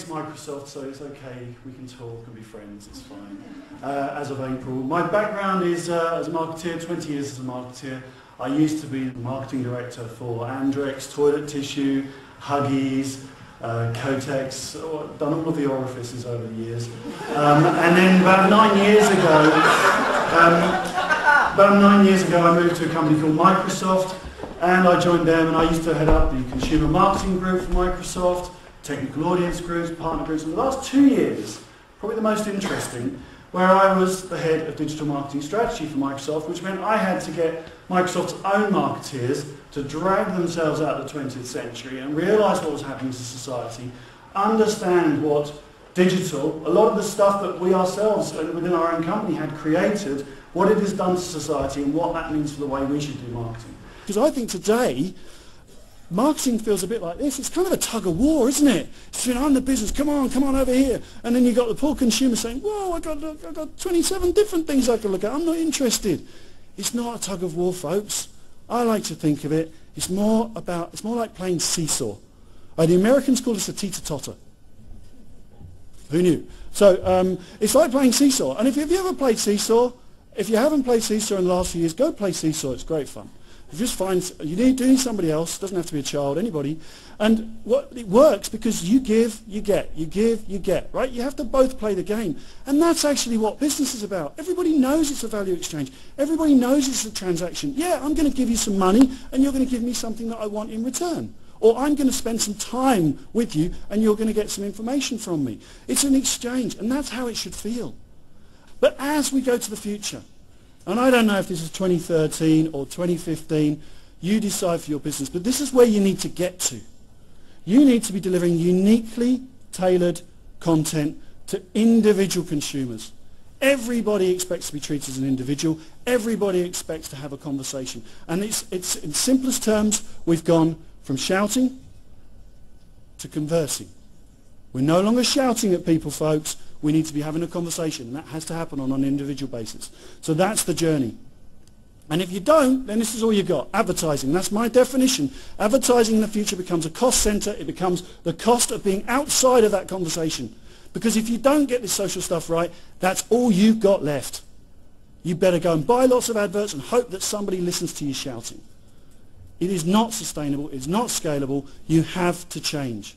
ex-Microsoft, so it's okay, we can talk and be friends, it's fine. As of April. My background is as a marketeer, 20 years as a marketeer. I used to be the marketing director for Andrex, toilet tissue, Huggies, Kotex, done all of the orifices over the years. And then about 9 years ago, I moved to a company called Microsoft, and I joined them, and I used to head up the consumer marketing group for Microsoft, technical audience groups, partner groups. And the last 2 years, probably the most interesting, where I was the head of digital marketing strategy for Microsoft, which meant I had to get Microsoft's own marketeers to drag themselves out of the 20th century and realise what was happening to society, understand what digital, a lot of the stuff that we ourselves within our own company had created, what it has done to society and what that means for the way we should do marketing. Because I think today, marketing feels a bit like this. It's kind of a tug of war, isn't it? It's saying, I'm the business, come on over here. And then you've got the poor consumer saying, whoa, I've got 27 different things I can look at. I'm not interested. It's not a tug of war, folks. I like to think of it. It's more like playing seesaw. The Americans call this a teeter-totter. Who knew? So it's like playing seesaw. And if you've ever played seesaw, if you haven't played seesaw in the last few years, go play seesaw. It's great fun. You just find, you need somebody else, doesn't have to be a child, anybody, and it works because you give, you get, you give, you get, right? You have to both play the game, and that's actually what business is about. Everybody knows it's a value exchange. Everybody knows it's a transaction. Yeah, I'm going to give you some money, and you're going to give me something that I want in return. Or I'm going to spend some time with you, and you're going to get some information from me. It's an exchange, and that's how it should feel. But as we go to the future, and I don't know if this is 2013 or 2015, you decide for your business, but this is where you need to get to. You need to be delivering uniquely tailored content to individual consumers. Everybody expects to be treated as an individual. Everybody expects to have a conversation. And it's in simplest terms, we've gone from shouting to conversing. We're no longer shouting at people, folks. We need to be having a conversation, and that has to happen on an individual basis. So that's the journey. And if you don't, then this is all you got. Advertising. That's my definition. Advertising in the future becomes a cost center. It becomes the cost of being outside of that conversation. Because if you don't get this social stuff right, that's all you've got left. You better go and buy lots of adverts and hope that somebody listens to you shouting. It is not sustainable. It's not scalable. You have to change.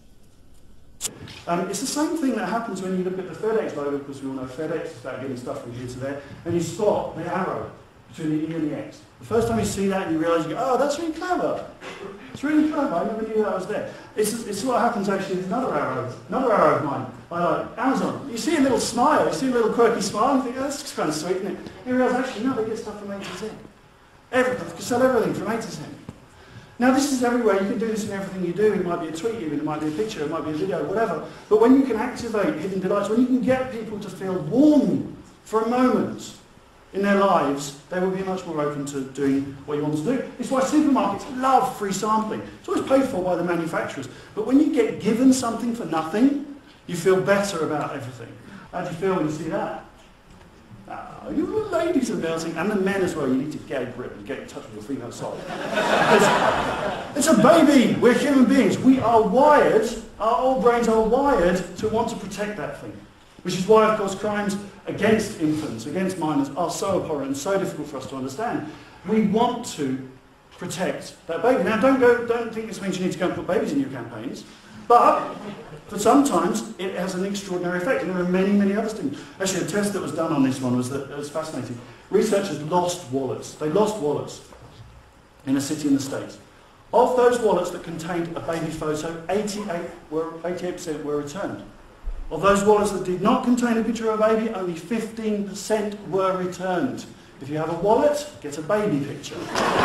It's the same thing that happens when you look at the FedEx logo, because we all know FedEx is about getting stuff from here to there, and you spot the arrow between the E and the X. The first time you see that, you realise, you go, oh, that's really clever. It's really clever. I never knew that was there. It's what happens actually with another arrow of mine. I like Amazon. You see a little smile, you see a little quirky smile, and you think, oh, that's kind of sweet, isn't it? You realise, actually, no, they get stuff from A to Z. Everything. You can sell everything from A to Z. Now this is everywhere, you can do this in everything you do. It might be a tweet even, it might be a picture, it might be a video, whatever. But when you can activate hidden delights, when you can get people to feel warm for a moment in their lives, they will be much more open to doing what you want to do. It's why supermarkets love free sampling. It's always paid for by the manufacturers. But when you get given something for nothing, you feel better about everything. How do you feel when you see that? You ladies are melting, and the men as well. You need to get a grip and get in touch with your female side. It's a baby. We're human beings. We are wired, our old brains are wired to want to protect that thing. Which is why, of course, crimes against infants, against minors, are so abhorrent and so difficult for us to understand. We want to protect that baby. Now, don't think this means you need to go and put babies in your campaigns, but sometimes it has an extraordinary effect, and there are many, many other things. Actually, a test that was done on this one was fascinating. Researchers lost wallets. They lost wallets in a city in the States. Of those wallets that contained a baby photo, 88% were returned. Of those wallets that did not contain a picture of a baby, only 15% were returned. If you have a wallet, get a baby picture.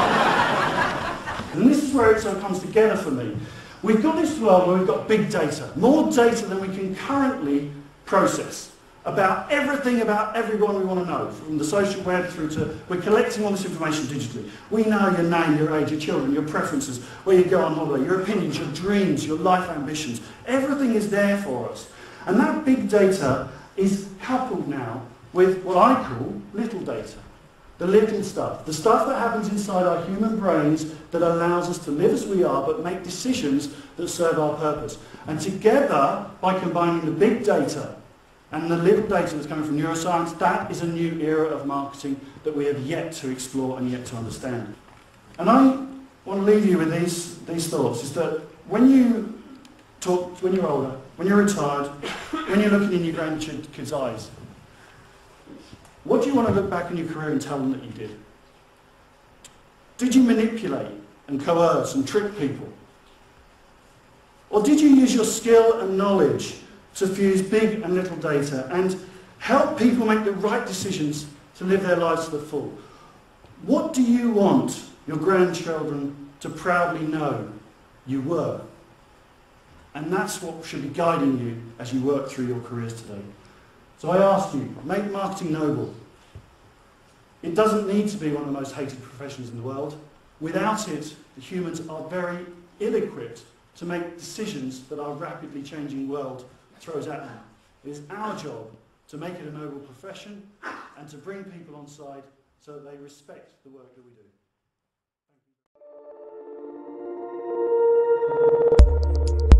And this is where it sort of comes together for me. We've got this world where we've got big data, more data than we can currently process, about everything about everyone we want to know, from the social web through to, we're collecting all this information digitally. We know your name, your age, your children, your preferences, where you go on holiday, your opinions, your dreams, your life ambitions. Everything is there for us. And that big data is coupled now with what I call little data. The little stuff, the stuff that happens inside our human brains that allows us to live as we are but make decisions that serve our purpose. And together, by combining the big data and the little data that's coming from neuroscience, that is a new era of marketing that we have yet to explore and yet to understand. And I want to leave you with these thoughts, is that when you talk, when you're older, when you're retired, when you're looking in your grandkids' eyes, what do you want to look back on your career and tell them that you did? Did you manipulate and coerce and trick people? Or did you use your skill and knowledge to fuse big and little data and help people make the right decisions to live their lives to the full? What do you want your grandchildren to proudly know you were? And that's what should be guiding you as you work through your careers today. So I ask you, make marketing noble. It doesn't need to be one of the most hated professions in the world. Without it, the humans are very ill-equipped to make decisions that our rapidly changing world throws at them. It is our job to make it a noble profession and to bring people on side so that they respect the work that we do. Thank you.